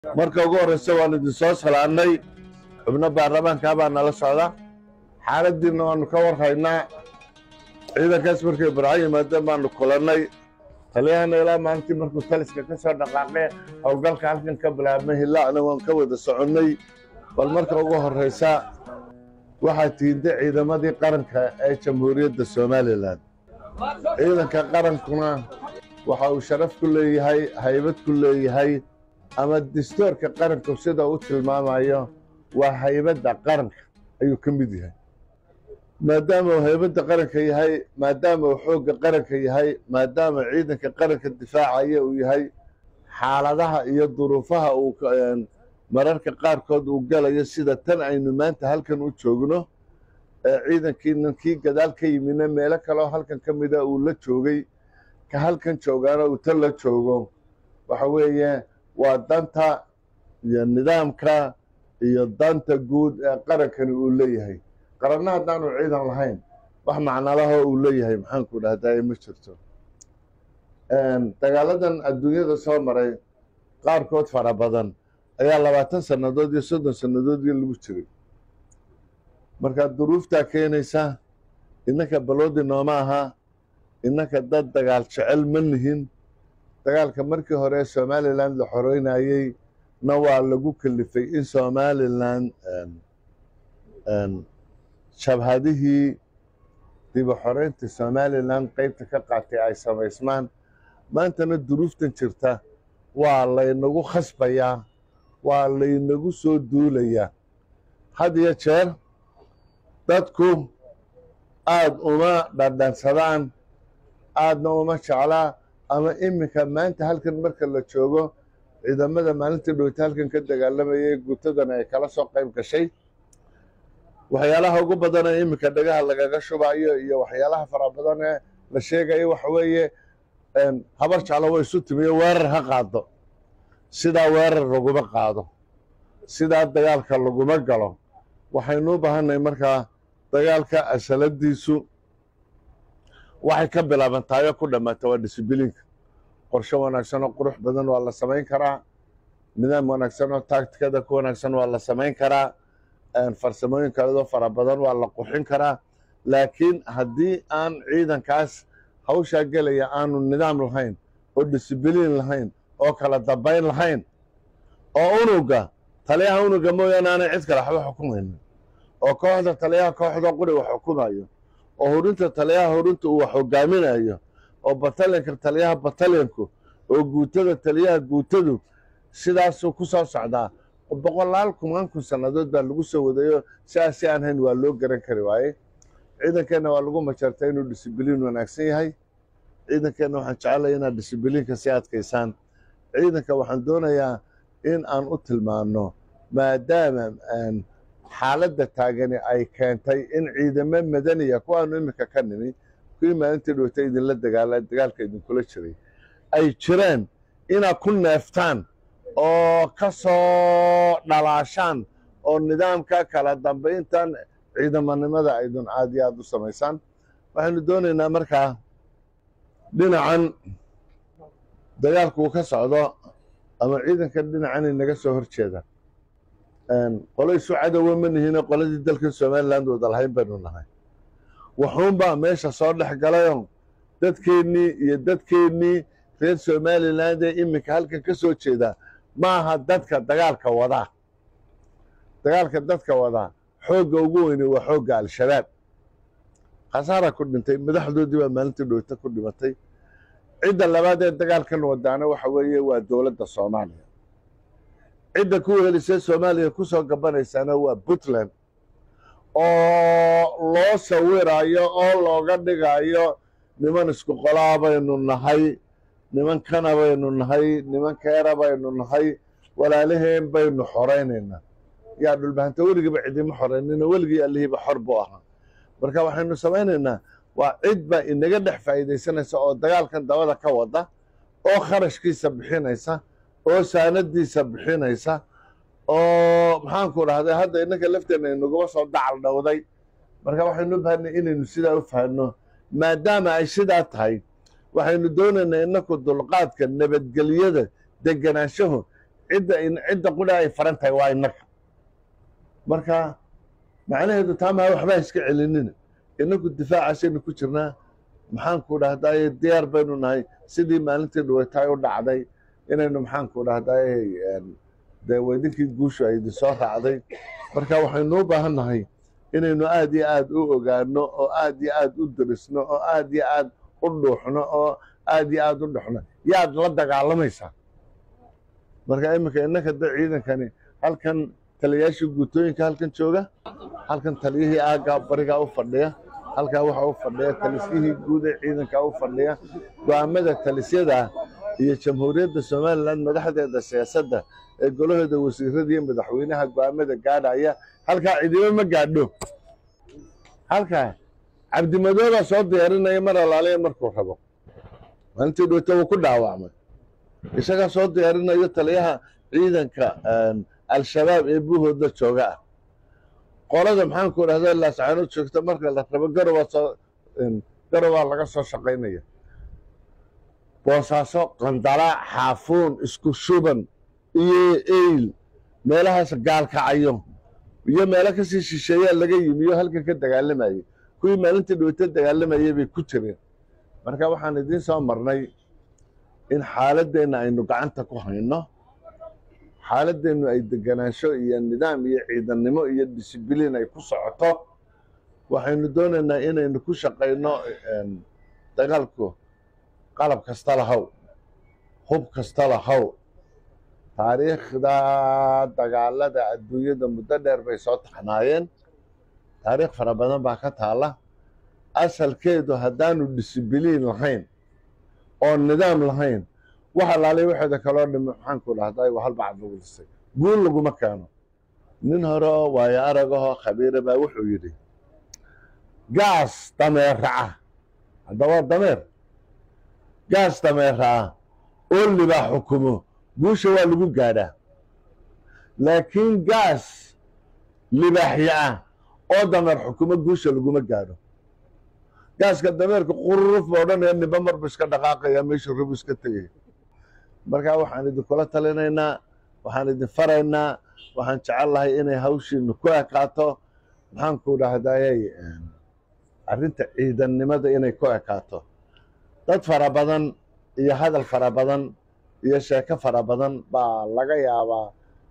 marka ugu horeysa waan idin soo salaanay xubno baarlamaanka baa nala socda xaaladiina waanu ka warhaynaa ciidankaas markay barca yimaadeen baanu kulannay taliyahana ilaa maalintii markuu taliska ka soo dhaqaaqay howlgalka halkan ka bilaabmay hilaacna waan ka wada soconnay bal marka ugu horeysa waxaa tiinda ciidamadii qaranka ee jamhuuriyadda somalilan ciidanka qarankuna waxa uu sharaf ku leeyahay haybad ku leeyahay ama dastuurka qaranku sida uu tilmaamayo waa haybadda qaranka ayuu ka mid yahay maadaama uu haybadda qaranka yahay maadaama uu xoogga qaranka yahay maadaama ciidanka qaranka difaacaya uu yahay xaaladaha iyo duruufaha uu mararka qaarkood uu galayo sida tan aynu maanta halkan u joogno ciidankiinan kii gadaal ka yimidna meelo kaleo halkan ka mida uu la joogay ka halkan joogaana uu tan la joogo waxa weeye waa danta iyo nidaamka iyo danta guud ee qarankani uu leeyahay qaranna haddaanu ciidan lahayn wax macnalaho uu leeyahay maxaanku dhahdaa ma jirto dagaaladan adduunyada soo maray qaarkood fara badan ayaa 20 sannadood iyo 30 sannadood lagu jiray marka duruuftaa keenaysa innaka baloodi nooma aha innaka dad dagaal jecel ma nihin dagaalka markii hore somaliland la xoreynayey na waa lagu kalifay in somaliland shabhadihii dib u xoreynta somaliland qaybta ka qaatay ay samaysmaan maantana duruuftan jirta waa laynagu khasbayaa waa laynagu soo duulayaa had iyo jeer dadku aad uma dhadhansadaan aadna uma jeclaa ama iminka maanta halkan marka la joogo ciidamada maalintii dhowta halkan ka dagaalamayay guutadana ay kala soo qayb gashay waxyaalaha ugu badan ee iminka dhagaha lagaga shubayo iyo waxyaalaha fara badan ee la sheegayo waxa weeye habar jeclo way isu timiyo weerar ha qaado sidaa weerar laguma qaado sidaa dagaalka laguma galo waxaynu u baahannahay markaa dagaalka asaladiisu waxay ka bilaabantayo ku dhammaata waa disbilinka qorshe wanaagsan oo qurux badan waa la samayn karaa nidaam wanaagsan oo taagtikada ku wanaagsan waa la samayn karaa farsamooyin kaledo fara badan waa la qurxin karaa laakiin haddii aan ciidankaas hawshaa gelaya aanu nidaam lahayn oo disbilin lahayn oo kala dambayn lahayn oo unuga taliyaha unuga mooyaane aanay cid kale waxba xukumaynin oo kooxda taliyaha kooxda quri wax xukumayo oo hurinta taliyaha hurinta uu wax hogaaminayo oo batalyanka taliyaha batalyanku oo guutada taliyaha guutadu sidaasuu ku soo socdaa boqolaal kumankun sannadood baa lagu soo wadayo sidaasi aan hayn waa loo garan kari waaye ciidankeenna waa lagu majartay inuu disbiliin wanaagsan yahay ciidankeenna waxaan jecelahay inaad disbiliinka si adkaysaan ciidanka waxaan doonayaa in aan u tilmaanno maadaama xaaladda taagani ay keentay in ciidamo madaniya kuwaanu iminka ka nimi kuwii maalintii dhowta idinla dagaalka idinkula jiray ay jireen inaad ku neeftaan oo ka soo dhalaashaan oo nidaamka kala dambayntan ciidamanimada aydun aad iyo aad u samaysaan waxaynu doonaynaa markaa dhinacan dagaalku uu ka socdo ama ciidankan dhinacan inaga soo horjeeda qolo isu cadowa ma nihine qoladii dalkan somaliland wada lahayn baynu nahay waxuunbaa meesha soo dhex galayo dadkeennii reer somaliland ee iminka halkan ka soo jeeda maaha dadka dagaalka wadaa xoogga ugu weyne waa xoogga al-shabaab khasaara ku dhintay madaxdoodii baa maalintii dhowta ku dhimatay cidda labaad ee dagaalkan wadaana waxa weeye waa dowladda soomaaliya cidda ku helisay soomaaliya ku soo gabanaysaana waa puntland oo loo sawirayo oo looga dhigayo niman isku qolaa baynu nahay niman kana baynu nahay niman keera baynu nahay walaalaheen baynu xoraynaynaa yaa dhulbahanta weligiiba cidima xoraynina weligii allihiiba xor buu ahaa marka waxaynu samaynaynaa waa cid baa inaga dhex faa'iidaysanaysa oo dagaalkan dabada ka wada oo kharashkiisa bixinaysa oo saanadiisa bixinaysa oo maxaanku dhahday hadda innaka lafteenna inaguma soo dacal dhowday marka waxaynu u baahnay inaynu sidaa u fahanno maadaama ay sidaa tahay waxaynu doonaynaa inaku dulqaadka nabadgelyada deganaanshahu عدة قلها أي فرنتها واي النكا مركا معناه هذا تامها وحبا يسكع لنا إنكم الدفاع عشان كوشرنا محان كودا هداي ديار بيننا هاي سيدي ما أنت دويتاي ولا عداي إنه محان كودا هداي ده ويدك يجوش أي دصاح عداي مركا وحنو بهنا هاي إنه آدي آد أوجانو أو آدي آد أدرسنا أو آدي آد أروحنا أو آدي آد أروحنا يا لدك على ميسا مركا إما كأنك الدعينا كان هل كان تلياش الجوتين هل كان شوجا هل كان تليه آجا بريقة أو فردية هل كان وح أو فردية تلسيه جودة عيدا كأو فردية وعمدا تلسيه ده هي جمهورية الصومال لأن مدحت هذا السياسة ده يقولوا هذا وسيرة دي مدحوينها وعمدا قاعد عليها هل كان عديم ما قاعدوا هل كان عبد المدور صوت يارنا يمر عليه مركو خبر أنت دوتو كل عوامل إذا صوت يارنا يطلعها عيدا الشباب يبوه ده شوقة قولنا محن كون هذا اللي سعينه شفت مركز اللي تبى قروا لقصة شقينية بوساسو قندلا حافون اسكو شوبن إيل مالها سجال كعيون ويا مالك شيء اللي جاي ميو هلك كده تجعلم أيه كل ما أنت دوت تجعلم أيه بكتير مركز وحنا الدين سامرناي إن حالة دينا إنه قعنتك وحنا حالة إنه أي دجناشو هي النظام هي عيد النمو هي الديسبلين أي كوس عطاء وحين دون إنه كوس قينا تقالكو قلب كستله حب كستله تاريخ دا تقال دا الدنيا دا مددر بيصوت حناين تاريخ فربنا باكتها الله أصل كيدو هدانو الديسبلين الحين أو النظام الحين وحل عليه واحد كلام محن كل هذا وحل بعد لقول السي قول له مكانه ننهره ويارجه خبير بوحو يدي قاس تمرعه هذا ضمير قاس تمرعه قول لي بحكمه قوش هو اللي بيقول قاعده لكن قاس لبحياه أو ضمير حكومة قوش اللي بيقول قاعده قاس كدمير قرف بودن إني بمر بس كدقاقة يا مش ربش كتير marka waxaan idin kula talinaynaa waxaan idin faraynaa waxaan jecelahay inay hawshiinu ku ekaato maxaan ku dhahdayay arrinta ciidannimada inay ku ekaato dad fara badan iyo hadal fara badan iyo sheeko fara badan baa laga yaabaa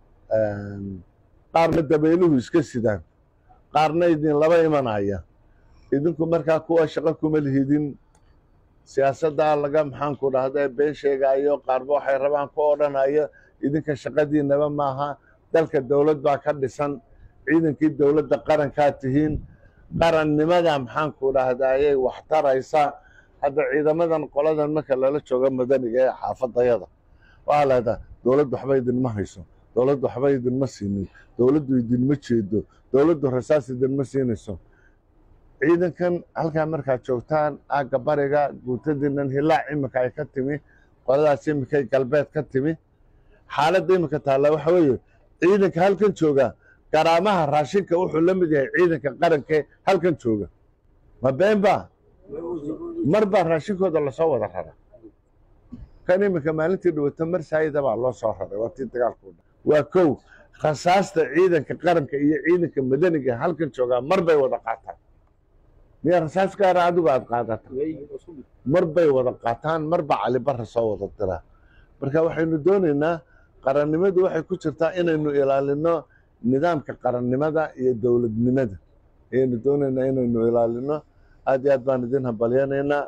qaarna dabeeluhu iska sidaan qaarna idin laba imanaya idinku markaa kuwa shaqo kuma lihidin siyaasadda laga maxaan ku dhahday been sheegayo qaarba waxay rabaan ku odhanayo idinka shaqadiinaba maaha dalka dawlad baa ka dhisan ciidankii dawladda qarankaa tihiin qarannimada maxaan ku dhahdayay wax taraysa hadda ciidamadan qoladan marka lala joogo madaniga ee xaafadayada waxaa leedahay dawladdu waxba idinma hayso dawladdu waxba idinma siinin dawladdu idinma jeedo dawladdu rasaas idinma siinayso ciidankan halkaa markaad joogtaan aagga bariga guutadiinan hilaac imika ay ka timi qoladaas imikay galbeed ka timi xaaladda imika taalla waxa weeye ciidanka halkan jooga garaamaha raashinka wuxuu la mid yahay ciidanka qarankee halkan jooga ma been baa mar baa raashinkooda lasoo wada rara kan imika maalintii dhawata mar saayida baa loo soo raray waa tii dagaalku waa kow rasaasta ciidanka qaranka iyo ciidanka madaniga halkan joogaa mar bay wada qaataan miya rasaas gaara adigu aad qaadata mar bay wada qaataan marba cali barra soo wada diraa marka waxaynu doonaynaa qarannimadu waxay ku jirtaa inaynu ilaalino nidaamka qarannimada iyo dowladnimada ayaynu doonaynaa inaynu ilaalino aad iyo aad baan idin hambalyanaynaa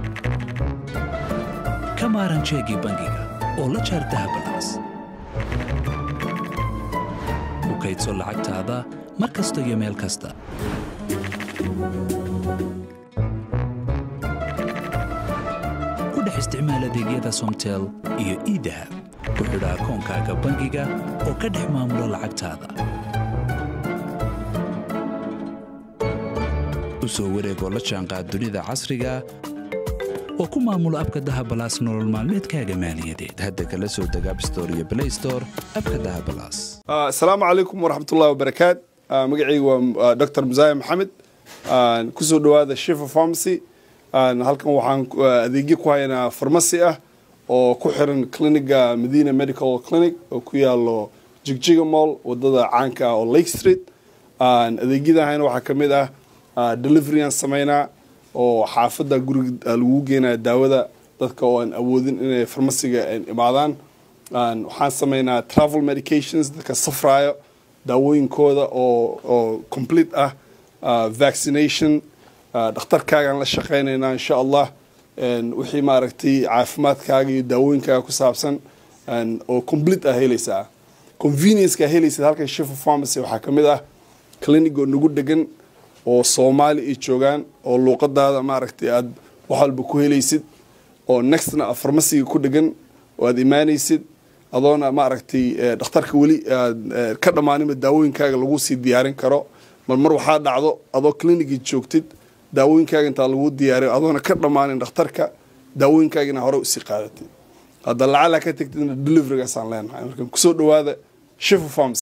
ka maaran jeegii bangiga oo la jaar dahabanaas u kaydso lacagtaada mar kasta iyo meel kasta ku dhex isticmaal adeegyada Somtel iyo iDahab ku xidha akoonkaaga bangiga oo ka dhex maamulo lacagtaada u soo wareegoo la jaanqaad dunida casriga oo ku maamulo abka dahabalaas nolol maalmeedkaaga maaliyadeed hadda kala soo deg App Store iyo Play Store abka dahabalaas assalaamu calaykum waraxmatullaahi wabarakaat magacaygu waa Dr. Mzaya Maxamed ku soo dhawaada Shifa Pharmacy halkan waxaan adeegyo ku haynaa farmasi ah oo ku xiran cliniga Medina Medical Clinic oo ku yaalo Jigjiga Mall wadada caanka ah oo Lake Street adeegyadahayna waxaa ka mid ah delivery aan sameynaa oo xaafadda guriga lagu geenaa daawada dadka oo aan awoodin inay farmasiga imaadaan waxaan sameynaa travel medications dadka safraayo daawooyinkooda oo complete ah vaccination dhakhtarkaagaan la shaqeynaynaa insha allah wixii maaragtay caafimaadkaaga iyo daawooyinkaaga ku saabsan oo complete ah helaysaa convenience-ka helaysid halkan Shifa Pharmacy waxaa ka mid ah clinic oo nagu degan oo Soomaali ay joogaan oo luqadaada maaragtay aad wax walba ku helaysid oo nextna farmasiga ku degan oo aad imaanaysid adoona maaragtay dhakhtarka wali ka dhamaanima daawooyinkaaga lagu sii diyaarin karo mar waxaa dhacdo adoo clinic joogtid daawooyinkaaga inta lagu diyaariyo adoona ka dhamaanin dhakhtarka daawooyinkaagina hore u sii qaadatay hadda lacala ka tagtidna delivery-gaas aan leenahay marka ku soo dhawaada Shifa Pharmacy